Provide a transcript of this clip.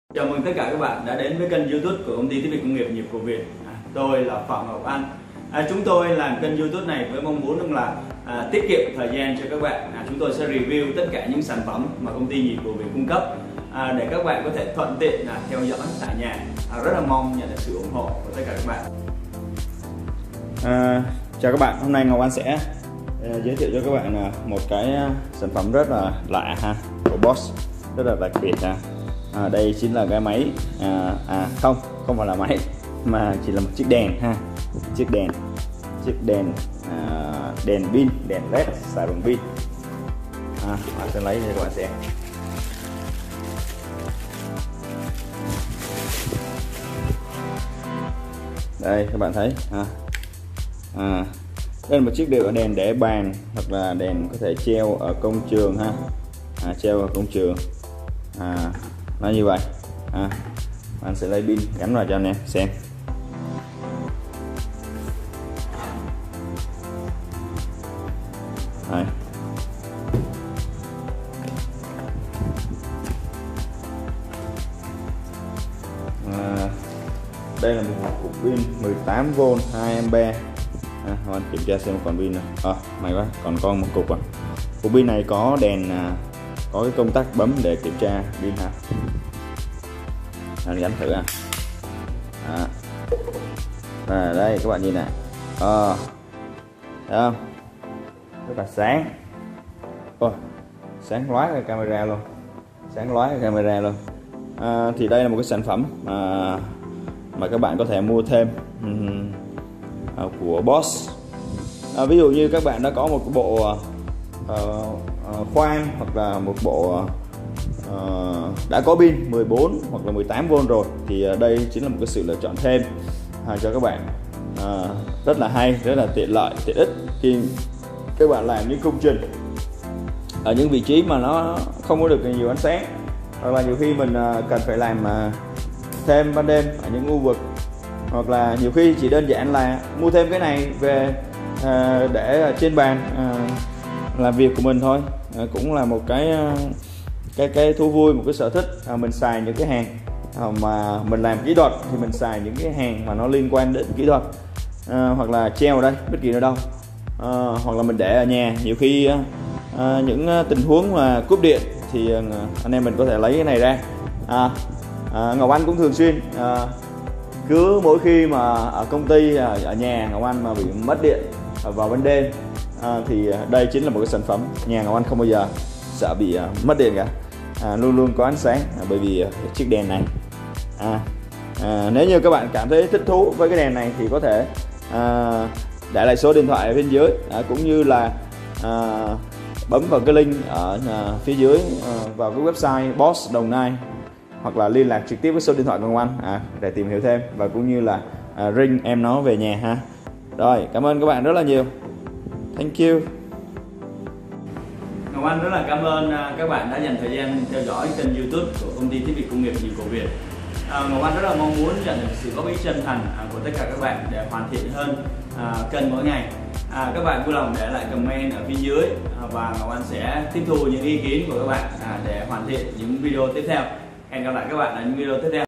Chào mừng tất cả các bạn đã đến với kênh YouTube của công ty thiết bị công nghiệp Nhịp Của Việt. Tôi là Phạm Ngọc Anh. Chúng tôi làm kênh YouTube này với mong muốn là tiết kiệm thời gian cho các bạn. Chúng tôi sẽ review tất cả những sản phẩm mà công ty Nhịp Của Việt cung cấp để các bạn có thể thuận tiện theo dõi tại nhà. Rất là mong nhận được sự ủng hộ của tất cả các bạn. Chào các bạn, hôm nay Ngọc Anh sẽ giới thiệu cho các bạn một cái sản phẩm rất là lạ của Bosch, rất là đặc biệt. Đây chính là cái máy không phải là máy mà chỉ là một chiếc đèn chiếc đèn đèn pin, đèn led xài bằng pin. Bạn sẽ lấy cho các bạn xem. Đây các bạn thấy đây là một chiếc đèn để bàn hoặc là đèn có thể treo ở công trường treo ở công trường nó như vậy. Bạn sẽ lấy pin gắn vào cho anh em xem. Đây. Đây là một cục pin 18V 2A. Bạn kiểm tra xem còn pin nào. May quá, còn một cục cục pin này có đèn, có cái công tắc bấm để kiểm tra pin Anh gắn thử đây các bạn nhìn này, thấy không? Rất là sáng. Sáng lóa cái camera luôn, thì đây là một cái sản phẩm mà các bạn có thể mua thêm của Bosch. Ví dụ như các bạn đã có một bộ khoan hoặc là một bộ đã có pin 14 hoặc là 18V rồi, thì đây chính là một cái sự lựa chọn thêm cho các bạn, rất là hay, rất là tiện lợi, tiện ích khi các bạn làm những công trình ở những vị trí mà nó không có được nhiều ánh sáng, hoặc là nhiều khi mình cần phải làm thêm ban đêm ở những khu vực, hoặc là nhiều khi chỉ đơn giản là mua thêm cái này về để trên bàn làm việc của mình thôi. Cũng là một cái thú vui, một cái sở thích. Mình xài những cái hàng mà mình làm kỹ thuật thì mình xài những cái hàng mà nó liên quan đến kỹ thuật, hoặc là treo ở đây bất kỳ ở đâu, hoặc là mình để ở nhà. Nhiều khi những tình huống mà cúp điện thì anh em mình có thể lấy cái này ra. Ngọc Anh cũng thường xuyên cứ mỗi khi mà ở công ty, ở nhà Ngọc Anh mà bị mất điện vào ban đêm thì đây chính là một cái sản phẩm nhà Ngọc Anh không bao giờ sợ bị mất điện cả, luôn luôn có ánh sáng bởi vì chiếc đèn này. Nếu như các bạn cảm thấy thích thú với cái đèn này thì có thể để lại số điện thoại ở bên dưới, cũng như là bấm vào cái link ở phía dưới vào cái website Bosch Đồng Nai, hoặc là liên lạc trực tiếp với số điện thoại của Ngọc Anh để tìm hiểu thêm, và cũng như là ring em nó về nhà Rồi, cảm ơn các bạn rất là nhiều. Thank you. Ngọc Anh rất là cảm ơn các bạn đã dành thời gian theo dõi kênh YouTube của công ty thiết bị công nghiệp Nhịp Của Việt. Ngọc Anh rất là mong muốn nhận được sự góp ý chân thành của tất cả các bạn để hoàn thiện hơn kênh mỗi ngày. Các bạn vui lòng để lại comment ở phía dưới, và Ngọc Anh sẽ tiếp thu những ý kiến của các bạn để hoàn thiện những video tiếp theo. Hẹn gặp lại các bạn ở những video tiếp theo.